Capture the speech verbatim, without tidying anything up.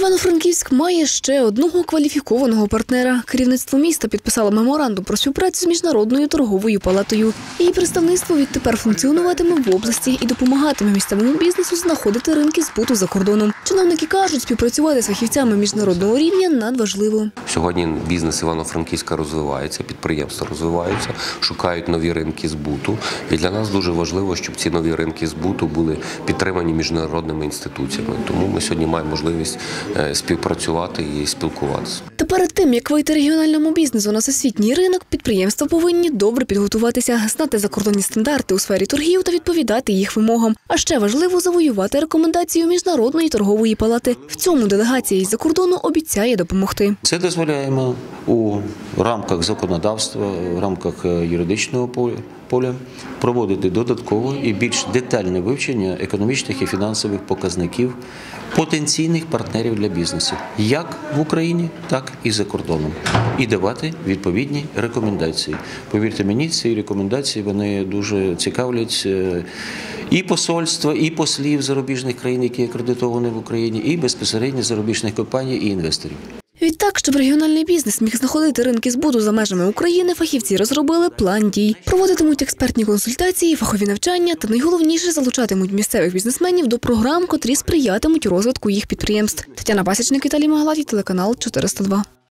Івано-Франківськ має ще одного кваліфікованого партнера. Керівництво міста підписало меморандум про співпрацю з Міжнародною торговою палатою. Її представництво відтепер функціонуватиме в області і допомагатиме місцевому бізнесу знаходити ринки збуту за кордоном. Чиновники кажуть, співпрацювати з фахівцями міжнародного рівня надважливо. Сьогодні бізнес Івано-Франківська розвивається, підприємства розвиваються, шукають нові ринки збуту. І для нас дуже важливо, щоб ці нові ринки збуту були підтримані міжнародними інституціями. Тому ми сьогодні маємо можливість співпрацювати і спілкуватися. Та перед тим, як вийти регіональному бізнесу на всесвітній ринок, підприємства повинні добре підготуватися, знати закордонні стандарти у сфері торгів та відповідати їх вимогам. А ще важливо завоювати рекомендацію Міжнародної торгової палати. В цьому делегація із-за кордону обіцяє допомогти. Це дозволяємо у рамках законодавства, в рамках юридичного поля проводити додаткове і більш детальне вивчення економічних і фінансових показників потенційних партнерів для бізнесу, як в Україні, так і за кордоном, і давати відповідні рекомендації. Повірте мені, ці рекомендації вони дуже цікавлять і посольства, і послів зарубіжних країн, які акредитовані в Україні, і безпосередньо зарубіжних компаній і інвесторів. Відтак, щоб регіональний бізнес міг знаходити ринки збуту за межами України, фахівці розробили план дій. Проводитимуть експертні консультації, фахові навчання та, найголовніше, залучатимуть місцевих бізнесменів до програм, котрі сприятимуть розвитку їх підприємств. Тетяна Пасічник, Віталій Магалатій, телеканал чотириста два.